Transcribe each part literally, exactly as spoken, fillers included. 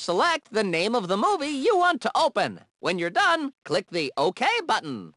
select the name of the movie you want to open. When you're done, click the OK button.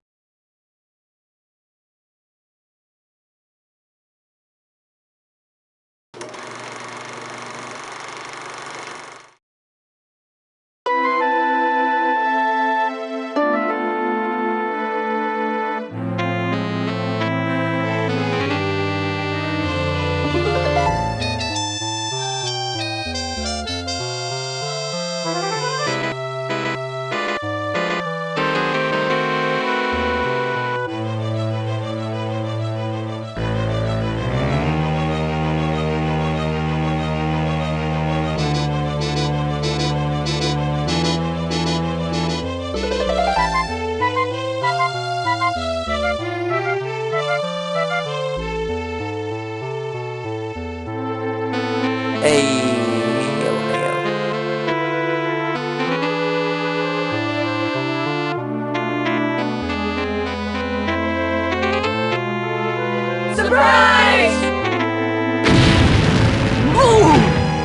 Hey, surprise! Boom!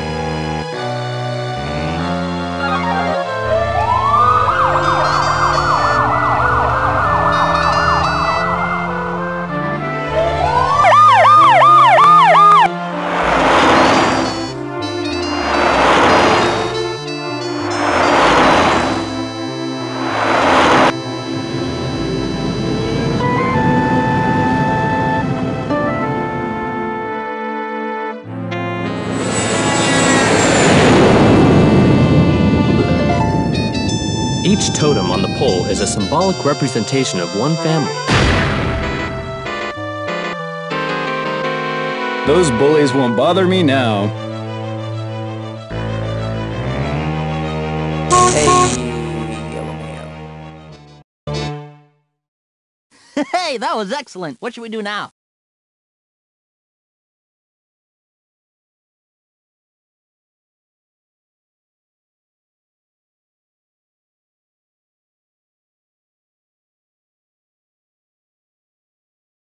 Each totem on the pole is a symbolic representation of one family. Those bullies won't bother me now. Hey, that was excellent. What should we do now?